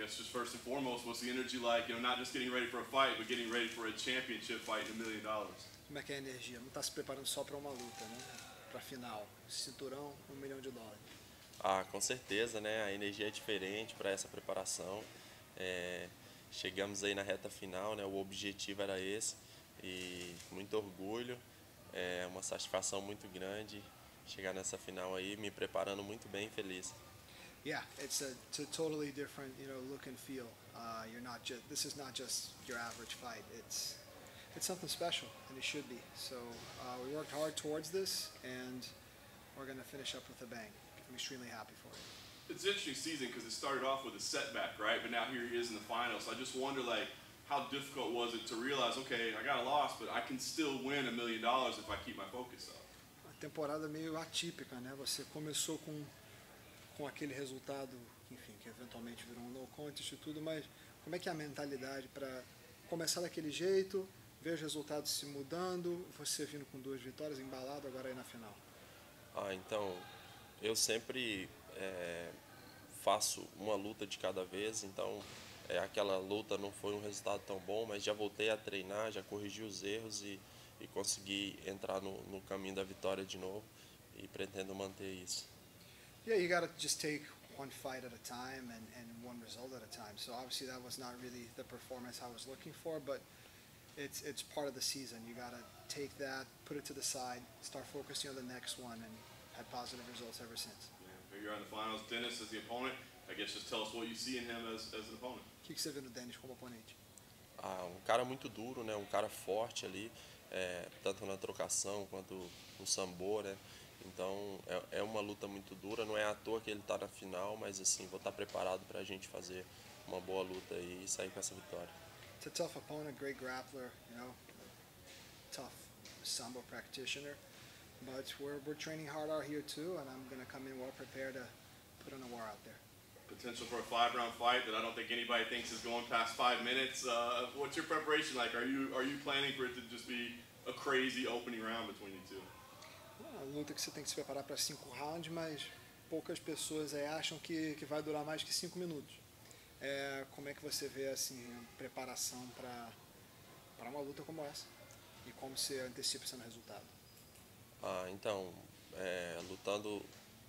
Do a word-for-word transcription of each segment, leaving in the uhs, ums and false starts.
guess just first and foremost, what's the energy like? You know, not just getting ready for a fight, but getting ready for a championship fight in a million dollars. Como é que é a energia? Não está se preparando só para uma luta, né? Para a final, cinturão, um milhão de dólares. Ah, com certeza, né? A energia é diferente para essa preparação. É, chegamos aí na reta final, né? O objetivo era esse e muito orgulho, é uma satisfação muito grande chegar nessa final aí, me preparando muito bem, feliz. Yeah, it's a, it's a totally different, you know, look and feel. Uh, you're not just this is not just your average fight. It's it's something special, and it should be. So uh, we worked hard towards this, and we're going to finish up with a bang. I'm extremely happy for it. It's an interesting season because it started off with a setback, right? But now here he is in the finals. So I just wonder, like, how difficult was it to realize, okay, I got a loss, but I can still win a million dollars if I keep my focus up. Uma temporada meio atípica, né? Você começou com com aquele resultado, enfim, que eventualmente virou um no contest e tudo, mas como é que é a mentalidade para começar daquele jeito, ver os resultados se mudando, você vindo com duas vitórias, embalado agora aí na final? Ah, então, eu sempre é, faço uma luta de cada vez, então é, aquela luta não foi um resultado tão bom, mas já voltei a treinar, já corrigi os erros e, e consegui entrar no, no caminho da vitória de novo e pretendo manter isso. Yeah, you got to just take one fight at a time and, and one result at a time. So obviously that was not really the performance I was looking for, but it's it's part of the season. You got to take that, put it to the side, start focusing on the next one, and had positive results ever since. Yeah, you're on the finals. Dennis as the opponent. I guess just tell us what you see in him as, as an opponent. O que, que você vê no Dennis como oponente? Ah, um cara muito duro, né? Um cara forte ali, é, tanto na trocação quanto no sambo, né? Então é, é uma luta muito dura, não é à toa que ele está na final, mas assim, vou estar preparado para a gente fazer uma boa luta e sair com essa vitória. It's a tough opponent, great grappler, you know, tough sambo practitioner, but we're, we're training hard out here too, and I'm going to come in well prepared to put on a war out there. Potential for a five-round fight that I don't think anybody thinks is going past five minutes. Uh, what's your preparation like? Are you are you planning for it to just be a crazy opening round between you two? Uma luta que você tem que se preparar para cinco rounds, mas poucas pessoas aí acham que, que vai durar mais que cinco minutos. É, como é que você vê assim a preparação para para uma luta como essa e como você antecipa esse resultado? Ah, então, é, lutando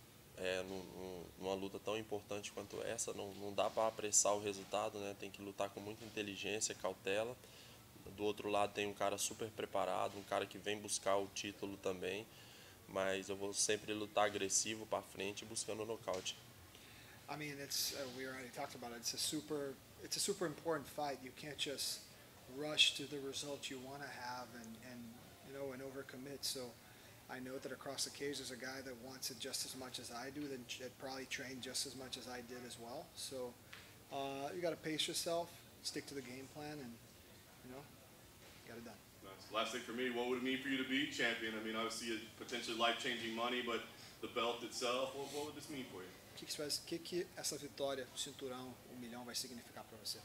é, num, numa luta tão importante quanto essa, não, não dá para apressar o resultado, né? Tem que lutar com muita inteligência, cautela. Do outro lado tem um cara super preparado, um cara que vem buscar o título também, mas eu vou sempre lutar agressivo para frente, buscando o nocaute. I mean, it's uh, we already talked about it. It's a super it's a super important fight. You can't just rush to the result you want to have and and you know and overcommit. So I know that across the cage there's a guy that wants it just as much as I do, that, that probably trained just as much as I did as well. So uh, you got to pace yourself, stick to the game plan, and you know, get it done. Nice. Last thing for me, what would it mean for you to be champion? I mean, obviously, potentially life-changing money, but the belt itself, what, what would this mean for you? O que, que, faz, que, que essa vitória, o cinturão, o milhão vai significar para você?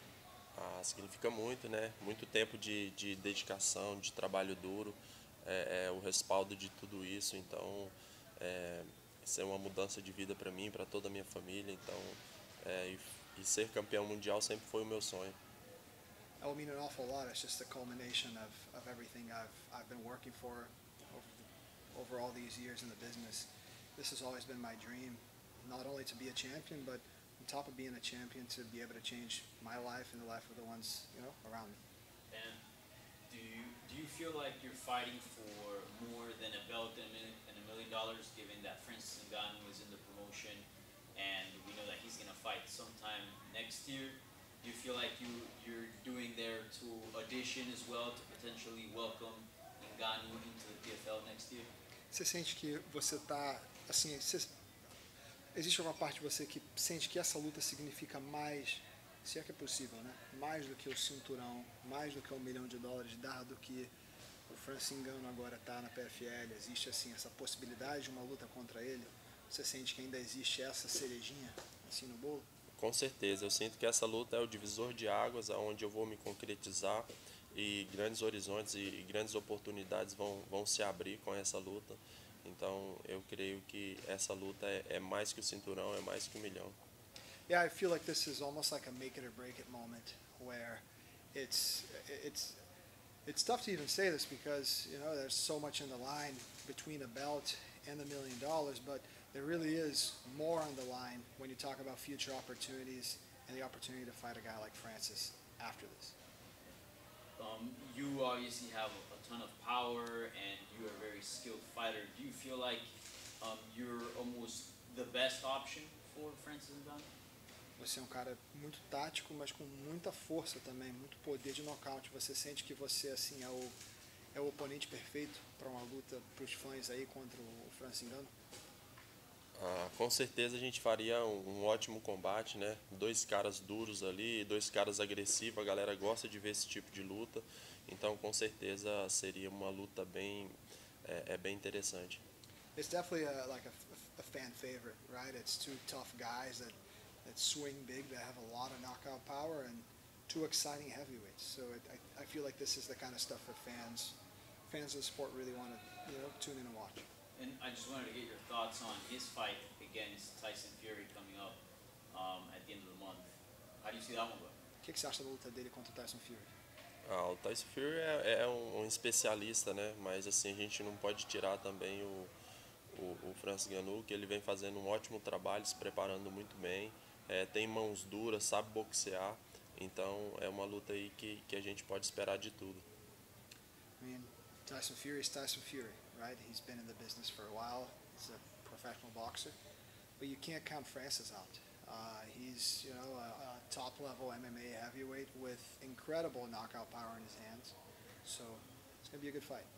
Ah, significa muito, né? Muito tempo de, de dedicação, de trabalho duro, é, é o respaldo de tudo isso. Então, é, isso é uma mudança de vida para mim, para toda a minha família. Então, é, e, e ser campeão mundial sempre foi o meu sonho. That will mean an awful lot. It's just the culmination of, of everything I've I've been working for over, over all these years in the business. This has always been my dream, not only to be a champion, but on top of being a champion, to be able to change my life and the life of the ones, you know, around me. And do you do you feel like you're fighting for more than a belt and a million, and a million dollars, given that Francis Ngannou is in the promotion, and we know that he's going to fight sometime next year? Do you feel like you you're doing there to audition as well to potentially welcome Ngannou into the P F L next year? Você sente que você está assim? Você, existe alguma parte de você que sente que essa luta significa mais, se é que é possível, né? Mais do que o cinturão, mais do que um milhão de dólares, dado que o Francis Ngannou agora está na P F L, existe assim essa possibilidade de uma luta contra ele? Você sente que ainda existe essa cerejinha assim no bolo? Com certeza, eu sinto que essa luta é o divisor de águas, aonde eu vou me concretizar e grandes horizontes e grandes oportunidades vão, vão se abrir com essa luta. Então eu creio que essa luta é, é mais que o cinturão, é mais que um milhão. Yeah, I feel like this is almost like a make it or break it moment where it's it's it's tough to even say this because you know there's so much in the line between a belt and the million dollars, but there really is more on the line when you talk about future opportunities and the opportunity to fight a guy like Francis after this. Um, you obviously have a ton of power and you're a very skilled fighter. Do you feel like um, you're almost the best option for Francis Ngannou? Você é um cara muito tático, mas com muita força também, muito poder de nocaute. Você sente que você assim é o é o oponente perfeito para uma luta para os fãs aí contra o Francis Ngannou? Ah, com certeza a gente faria um, um ótimo combate, né? Dois caras duros ali, dois caras agressivos, a galera gosta de ver esse tipo de luta, então com certeza seria uma luta bem, é, é bem interessante. It's definitely a, like a, a fan favorite, right? It's two tough guys that, that swing big, that have a lot of knockout power, and two exciting heavyweights. So it, I, I feel like this is the kind of stuff that fans fans of the sport really want to you know tune in and watch. And I just wanted to get your thoughts on his fight against Tyson Fury coming up um, at the end of the month. How do you see that one going? O que, que você acha da luta dele contra o Tyson Fury? Ah, o Tyson Fury é, é um, um especialista, né? Mas assim a gente não pode tirar também o, o, o Francis Ngannou, que ele vem fazendo um ótimo trabalho, se preparando muito bem, é, tem mãos duras, sabe boxear, então é uma luta aí que, que a gente pode esperar de tudo. I mean, Tyson Fury is Tyson Fury, right? He's been in the business for a while. He's a professional boxer, but you can't count Francis out. Uh, he's, you know, a, a top-level M M A heavyweight with incredible knockout power in his hands. So it's gonna be a good fight.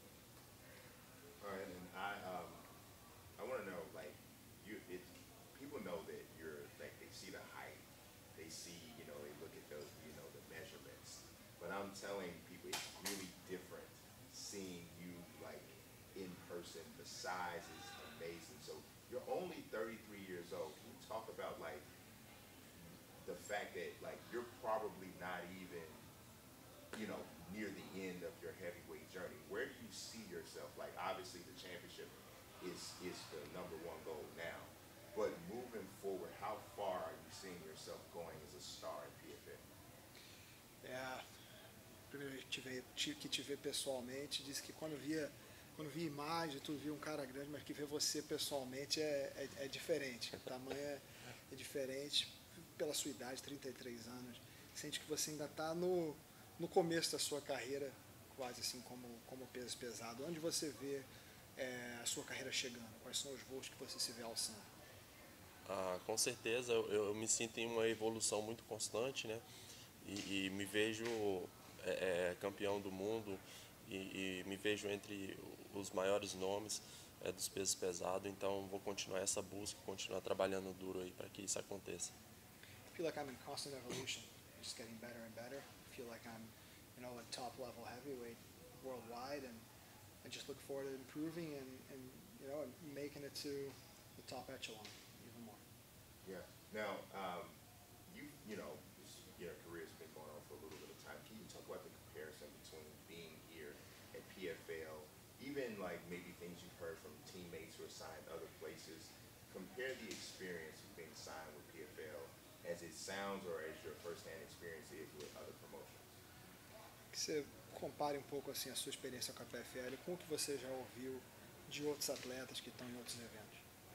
All right, and I um, I want to know, like, you, it, people know that you're like they see the height, they see, you know, they look at those, you know, the measurements. But I'm telling people, it's really different seeing you like in person. The size is amazing. So you're only thirty-three years old. Can you talk about like the fact that like you're probably not even, you know, near the end of your heavyweight journey? Where do you see yourself? Like obviously the championship is is the number one goal now, but moving forward, how far are you seeing yourself going as a star in P F L? É, primeiro vez que te ver, te- que te ver pessoalmente, disse que quando via, quando via imagem, tu via um cara grande, mas que ver você pessoalmente é, é, é diferente. O tamanho é, é diferente pela sua idade, trinta e três anos. Sente que você ainda está no, no começo da sua carreira, quase assim como, como peso pesado. Onde você vê é, a sua carreira chegando? Quais são os voos que você se vê alçando? Ah, com certeza eu, eu me sinto em uma evolução muito constante, né? E, e me vejo é, é, campeão do mundo e, e me vejo entre os maiores nomes é, dos pesos pesados, então vou continuar essa busca, continuar trabalhando duro aí para que isso aconteça. I feel like I'm in constant evolution, just getting better and better. I feel like I'm, you know, a top-level heavyweight worldwide, and I just look forward to improving and, and you know, and making it to the top echelon even more. Yeah. Now, um, you you know, this, your career's been going on for a little bit of time. Can you talk about the comparison between being here at P F L, even like maybe things you've heard from teammates who are signed other places? Compare the experience of being signed with P F L as it sounds or as your first-hand experience is with other promotions. Que você compare um pouco assim a sua experiência com a P F L com o que você já ouviu de outros atletas que estão em outros eventos.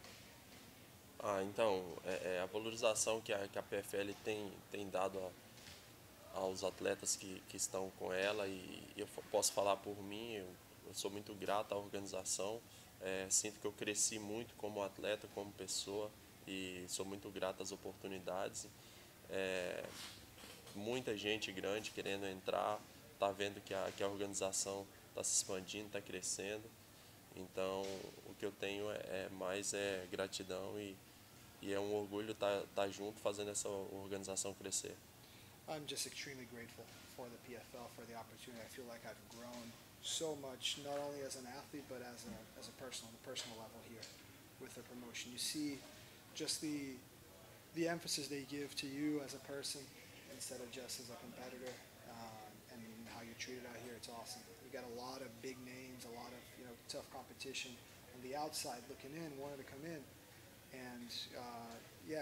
Ah, então, é, é a valorização que a, que a P F L tem, tem dado a, aos atletas que, que estão com ela, e eu f- posso falar por mim, eu, eu sou muito grato à organização, é, sinto que eu cresci muito como atleta, como pessoa, e sou muito grato às oportunidades. É, muita gente grande querendo entrar, tá vendo que a, que a organização está se expandindo, está crescendo, então o que eu tenho é, é mais é gratidão e E é um orgulho estar tá, tá junto fazendo essa organização crescer. I'm just extremely grateful for the P F L, for the opportunity. I feel like I've grown so much, not only as an athlete, but as a, as a person, on the personal level here with the promotion. You see just the, the emphasis they give to you as a person instead of just as a competitor, um, and how you're treated out here. It's awesome. We got a lot of big names, a lot of you know tough competition on the outside looking in, wanting to come in. And uh, yeah,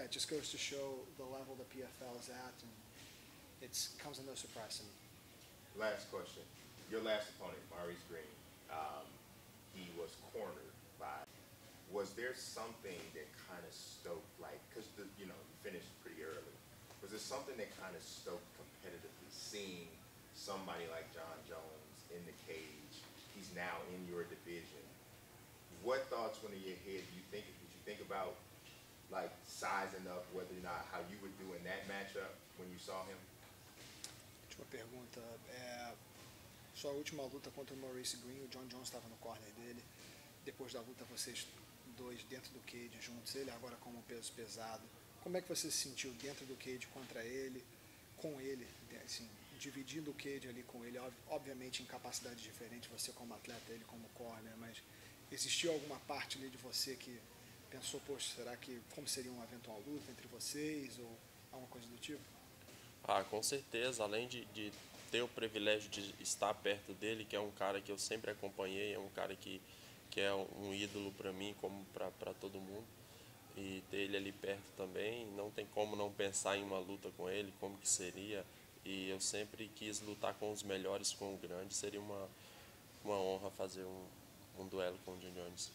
yeah, it just goes to show the level the P F L is at, and it's comes as no surprise to me. Last question. Your last opponent, Maurice Green, um, he was cornered by. Was there something that kind of stoked, like, because you know you finished pretty early. Was there something that kind of stoked competitively, seeing somebody like Jon Jones in the cage? He's now in your division. What thoughts went in your head? Do you think? Did you think about like sizing up whether or not how you would do in that matchup when you saw him? Última pergunta. É, sua última luta contra o Maurice Green, o Jon Jones estava no corner dele. Depois da luta, vocês dois dentro do cage juntos, ele agora como peso pesado. Como é que você se sentiu dentro do cage contra ele, com ele, assim, dividindo o cage ali com ele, obviamente em capacidades diferentes, você como atleta, ele como corner, mas existiu alguma parte ali de você que pensou, poxa, será que, como seria uma eventual luta entre vocês, ou alguma coisa do tipo? Ah, com certeza, além de, de ter o privilégio de estar perto dele, que é um cara que eu sempre acompanhei, é um cara que, que é um ídolo para mim, como para todo mundo, e ter ele ali perto também, não tem como não pensar em uma luta com ele, como que seria, e eu sempre quis lutar com os melhores, com o grande, seria uma, uma honra fazer um, um duelo com o Jon Jones.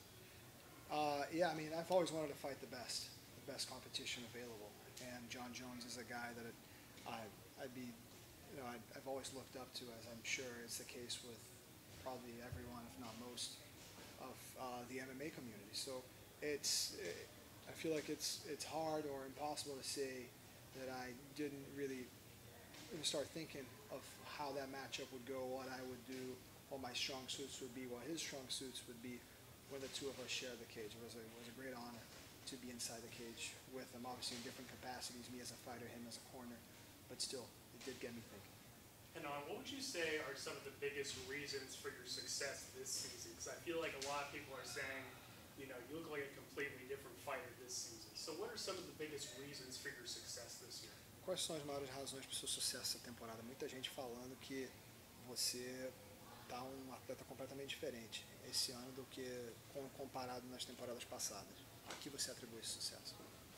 Uh, yeah, I mean, I've always wanted to fight the best, the best competition available, and Jon Jones is a guy that I, I'd be, you know, I'd, I've always looked up to, as I'm sure is the case with probably everyone, if not most, of uh, the M M A community. So it's, it, I feel like it's it's hard or impossible to say that I didn't really even start thinking of how that matchup would go, what I would do, what my strong suits would be, what his strong suits would be when the two of us share the cage. It was a, it was a great honor to be inside the cage with him, obviously in different capacities, me as a fighter, him as a corner, but still, it did get me thinking. And uh, what would you say are some of the biggest reasons for your success this season? Because I feel like a lot of people are saying, you know, you look like a completely different fighter this season. So what are some of the biggest reasons for your success this year? Quais são as maiores razões para o seu sucesso essa temporada? Muita gente falando que você tá um atleta completamente diferente esse ano do que comparado nas temporadas passadas. A que você atribui esse sucesso?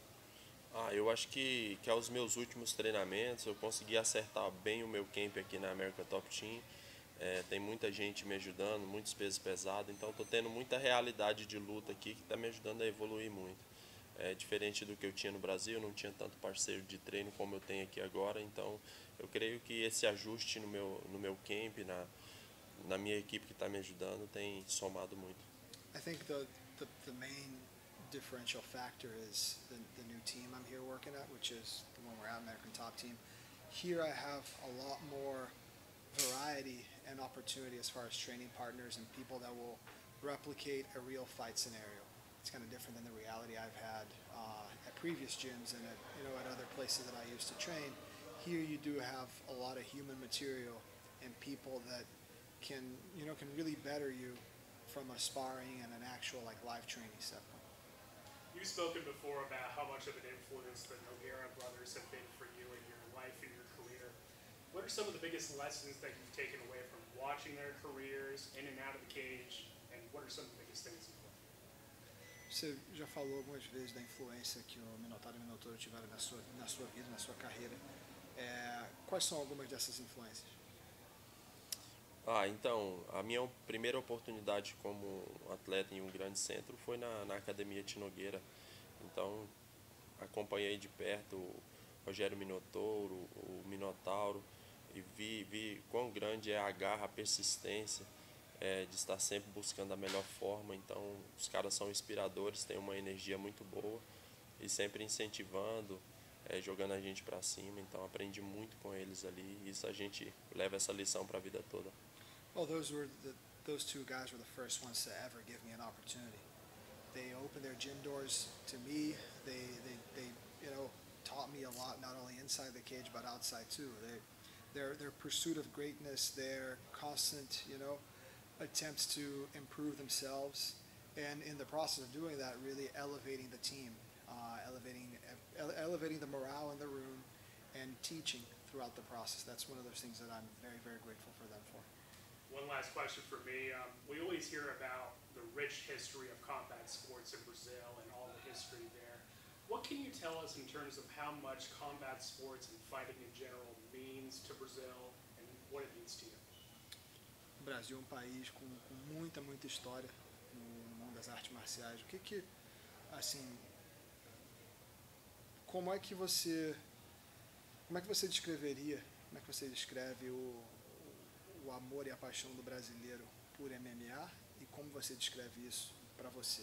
Ah, eu acho que, que aos meus últimos treinamentos eu consegui acertar bem o meu camp aqui na America Top Team. É, tem muita gente me ajudando, muitos pesos pesados, então estou tendo muita realidade de luta aqui que está me ajudando a evoluir muito. É diferente do que eu tinha no Brasil, não tinha tanto parceiro de treino como eu tenho aqui agora, então eu creio que esse ajuste no meu, no meu camp, na, na minha equipe que está me ajudando, tem somado muito. I think the, the, the main differential factor is the, the new team I'm here working at, which is the one we're at, American Top Team. Here I have a lot more variety and opportunity as far as training partners and people that will replicate a real fight scenario. It's kind of different than the reality I've had uh, at previous gyms and at, you know, at other places that I used to train. Here you do have a lot of human material and people that can, you know, can really better you from a sparring and an actual like live training standpoint. You've spoken before about how much of an influence the Nogueira brothers have been for you in your life and your career. What are some of the biggest lessons that you've taken away from watching their careers in and out of the cage, and what are some of the biggest things you've learned? Você já falou algumas vezes da influência que o Minotauro e o Minotauro tiveram na sua, na sua vida, na sua carreira. É, quais são algumas dessas influências? Ah, então, a minha primeira oportunidade como atleta em um grande centro foi na, na Academia Tinogueira. Então, acompanhei de perto o Rogério Minotouro, o Minotauro, e vi, vi quão grande é a garra, a persistência é, de estar sempre buscando a melhor forma. Então, os caras são inspiradores, têm uma energia muito boa e sempre incentivando, é, jogando a gente para cima. Então, aprendi muito com eles ali e isso a gente leva essa lição para a vida toda. Well, those were the, those two guys were the first ones to ever give me an opportunity. They opened their gym doors to me. They, they, they, you know, taught me a lot, not only inside the cage but outside too. They, their, their pursuit of greatness, their constant, you know, attempts to improve themselves, and in the process of doing that, really elevating the team, uh, elevating, ele elevating the morale in the room, and teaching throughout the process. That's one of those things that I'm very, very grateful for them for. One last question for me. Um, we always hear about the rich history of combat sports in Brazil and all the history there. What can you tell us in terms of how much combat sports and fighting in general means to Brazil and what it means to you? O Brasil é um país com, com muita, muita história no mundo das artes marciais. O que que, assim, como é que você, como é que você descreveria, como é que você descreve o, o amor e a paixão do brasileiro por M M A e como você descreve isso para você?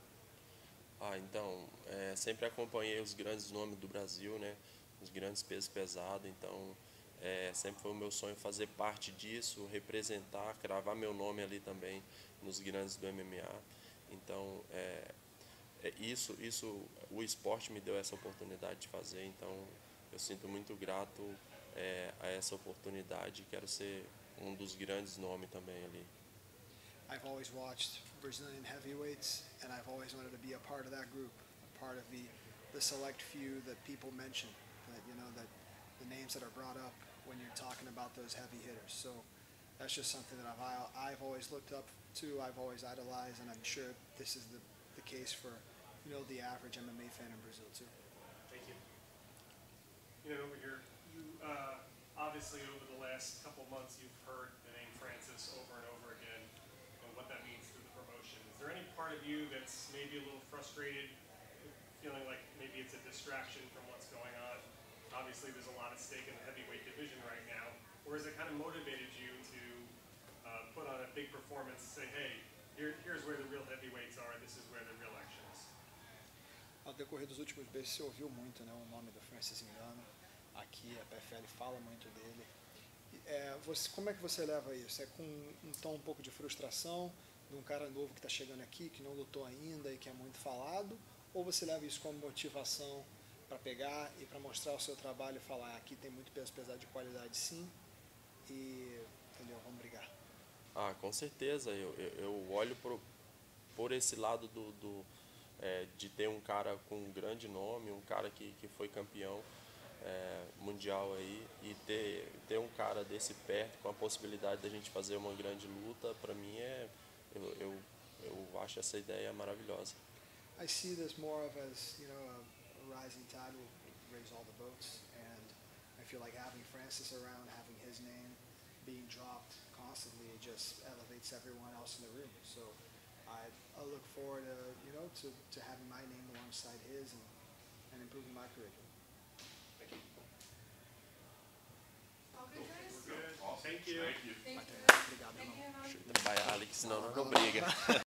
Ah, então, é, sempre acompanhei os grandes nomes do Brasil, né? Os grandes pesos pesados, então é, sempre foi o meu sonho fazer parte disso, representar, cravar meu nome ali também nos grandes do M M A. Então, é, é isso, isso, o esporte me deu essa oportunidade de fazer, então eu sinto muito grato é, a essa oportunidade, quero ser um dos grandes nomes também ali. I've always watched Brazilian heavyweights, and I've always wanted to be a part of that group, a part of the, the select few that people mention, that, you know, that the names that are brought up when you're talking about those heavy hitters. So that's just something that I've, I've always looked up to, I've always idolized, and I'm sure this is the, the case for, you know, the average M M A fan in Brazil too. Thank you. You know, over here, you, uh, obviously over the last couple months, you've heard the name Francis over and over again and what that means to the promotion. Is there any part of you that's maybe a little frustrated, feeling like maybe it's a distraction from what's going on? Obviously, there's a lot at stake in the heavyweight division right now. Or has it kind of motivated you to uh, put on a big performance and say, hey, here, here's where the real heavyweights are, this is where the real action is? Ao decorrer dos últimos meses, você ouviu muito, né, o nome do Francis Ngannou. Aqui a P F L fala muito dele. É, você, como é que você leva isso? É com um tom um pouco de frustração de um cara novo que está chegando aqui, que não lutou ainda e que é muito falado? Ou você leva isso como motivação para pegar e para mostrar o seu trabalho e falar, aqui tem muito peso pesado de qualidade sim, e, entendeu, vamos brigar? Ah, com certeza, eu, eu, eu olho por, por esse lado do, do é, de ter um cara com um grande nome, um cara que, que foi campeão é, mundial aí, e ter, ter um cara desse perto com a possibilidade da gente fazer uma grande luta, para mim é, eu, eu, eu acho essa ideia maravilhosa. I see this more of as, you know, a, a rising tide will raise all the boats, and I feel like having Francis around, having his name being dropped constantly, it just elevates everyone else in the room. So I, I look forward to, you know, to, to having my name alongside his and, and improving my career. Thank you. All good, guys? Good. Awesome. Thank you. Thank you. Thank you. Obrigado, Thank irmão. you, Ronald. Vai, Alex, senão não briga.